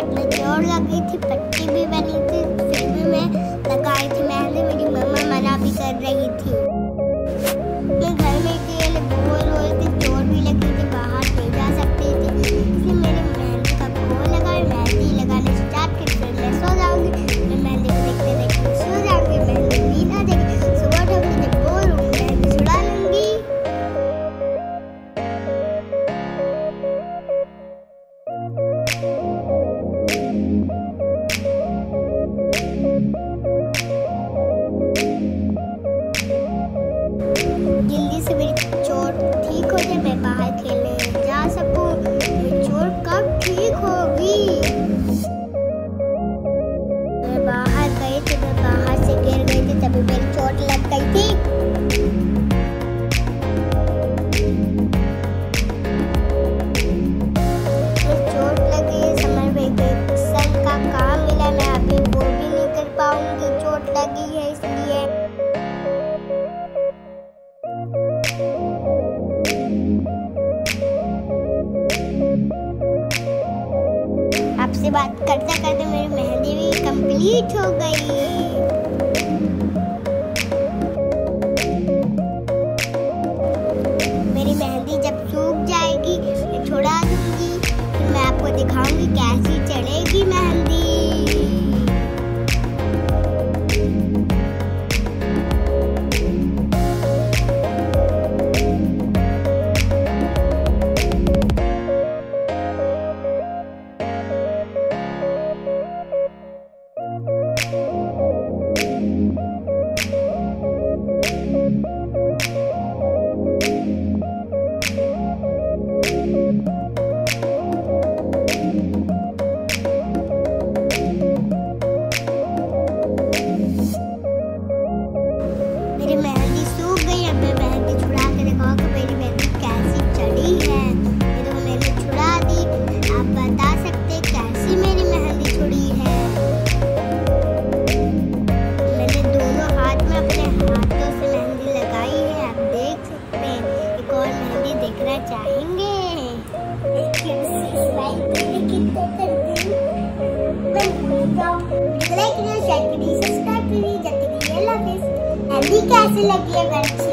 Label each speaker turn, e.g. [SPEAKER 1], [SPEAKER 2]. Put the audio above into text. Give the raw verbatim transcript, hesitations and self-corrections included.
[SPEAKER 1] हाथ में चोट लग गई थी, पट्टी भी बनी थी, फिर भी मैं लगाई थी मेहंदी। मेरी मम्मा मना भी कर रही थी। मैं घर में अकेले बोर हो रही थी, चोट भी लगी थी, बाहर नहीं जा सकती थी, इसलिए मेरी मेहंदी का खोल लगाई, मेहंदी लगाने स्टार्ट की। फिर मैं सो जाऊंगी, मैं मेहंदी को देखते देखते सो जाऊंगी, मेहंदी नींद आ जाएगी। सुबह उठूंगी जब बोर हूँ मेहंदी छुड़ा लूंगी। जल्दी से मेरी चोट ठीक हो जाए, मैं बाहर खेलने जा सकूं। मेरी चोट कब ठीक होगी? मैं बाहर गई थी, मैं बाहर से गिर गई थी, तभी मेरी चोट लग गई थी। मेरी चोट लगी, समर वेकेशन का काम मिला, मैं अभी वो भी नहीं कर पाऊंगी, चोट लगी है इसलिए। आपसे बात करते करते मेरी मेहंदी भी कंप्लीट हो गई। मेरी मेहंदी जब सूख जाएगी मैं छुड़ा दूंगी, फिर मैं आपको दिखाऊंगी कैसी चढ़ेगी मेहंदी। मेरी मेहंदी सूख गई, अब मैं मेहंदी छुड़ा के दिखाऊं कि मेरी मेहंदी कैसी चढ़ी है। ये तो मैंने छुड़ा दी, आप बता सकते कैसी मेरी मेहंदी छुड़ी है। मैंने दोनों हाथ में अपने हाथों से मेहंदी लगाई है, आप देख सकते हैं। एक और मेहंदी देखना चाहेंगे? लाइक करिए, शेयर करिए, सब्सक्राइब करिए। जब तक ये लव मेहंदी कैसी लगी है?